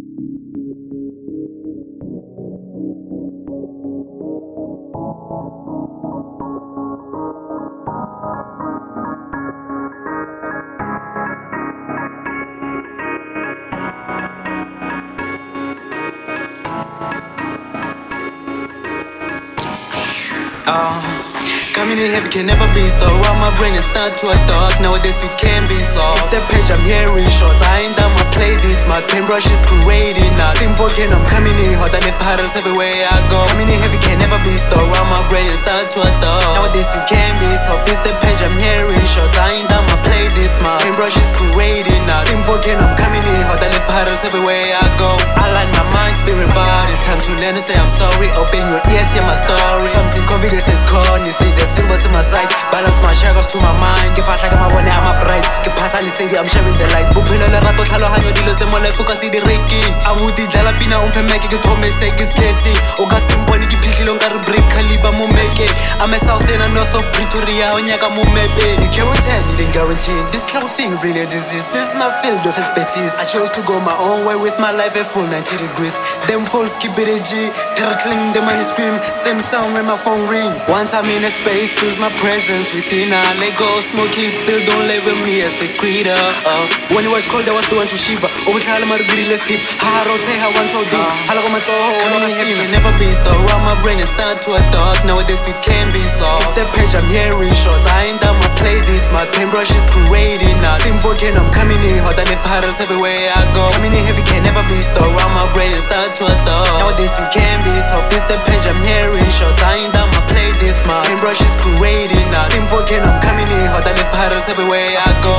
Coming in heavy can never be stopped. While my brain is start to a dark. Nowadays you can't be soft. If the page I'm hearing shots, I ain't done my play this. My paintbrush is creating now. Team volcano, I'm coming in hot. I left paddles everywhere I go. Coming in heavy can never be stopped. While my brain is start to a dark. Nowadays you can't be soft. This the page I'm hearing shots, I ain't done my play this. My paintbrush is creating now. Team volcano, I'm coming in hot. I left paddles everywhere I go. I line my mind, spirit, body. It's time to learn to say I'm sorry. Open your ears, hear my story. Something confidence is corny. Say the symbols in my sight. Balance my chakras to my mind. Ke FAHLA, MABONE, I'm a bright. Ke PHASA, LESEDI, I'm sharing the light. BOPHELO, LERATO, HLALOGANYO, DILO, life, OKASE, REKENG. ABUTI, DLALA, PINA, OMFE, THOME, TLETSENG. OKASE, MPONE, PHIHLILE, break Khaliba, I'm a south and a north of Pretoria. You can't tell me, then guarantee. This cloud thing really a disease. This is my field of expertise. I chose to go my own way with my life at full 90 degrees. Them fools keep it a G. Threatening the money scream. Same sound when my phone ring. Once I'm in a space, feels my presence within. I let go smoking, still don't label me as a creator. When it was cold, I was the one to shiver. OKARE, let's keep. Harote, I want so deep. Coming can never be stopped. While my brain is start to a dark. Nowadays you can't be soft. If the page I'm hearing shots, I ain't done my play this. My paintbrush is creating now. Team volcano, I'm coming in hot. I left paddles everywhere I go. Coming in heavy can never be stopped. While my brain is start to a dark. Nowadays you can't be soft. This the page I'm hearing shots, I ain't done my play this. My paintbrush is creating now. Team volcano, I'm coming in hot. I left paddles everywhere I go.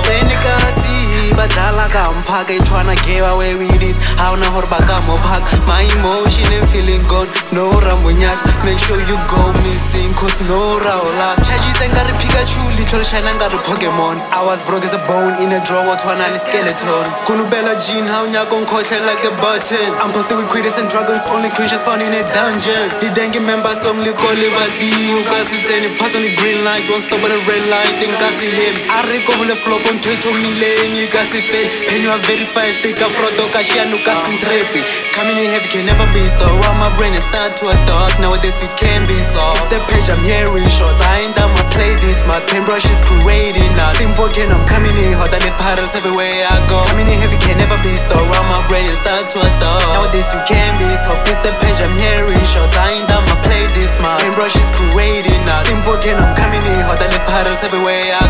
Badala ka mpaka itshwana give away with it. How na hore baka mo pack. My emotion and feeling gone. No rambonyak. Make sure you go missing. Cause no raola. Charges and got a Pikachu. Little shine and got a Pokemon. I was broke as a bone in a drawer. Twana skeleton. Kunubella jean. How nyakon kote like a button. I'm posted with critters and dragons. Only creatures found in a dungeon. The dengue members only call it but you cause it's any pass on the green light. Don't stop at the red light. Think I see him. I recover the flow on Twitter million. Pen you are very fast, take a frodo, Kashianu, Kasim Trepi. Coming in heavy can never be stopped. While my brain is start to a dark. Nowadays you can't be soft. The page I'm hearing shots, I ain't done my play this. My paintbrush is creating now. Team volcano, I'm coming in hot. I left paddles everywhere I go. Coming in heavy can never be stopped. While my brain is start to a dark. Nowadays you can't be soft. This the page I'm hearing shots, I ain't done my play this. My paintbrush is creating now. Team volcano, I'm coming in hot. I left paddles everywhere I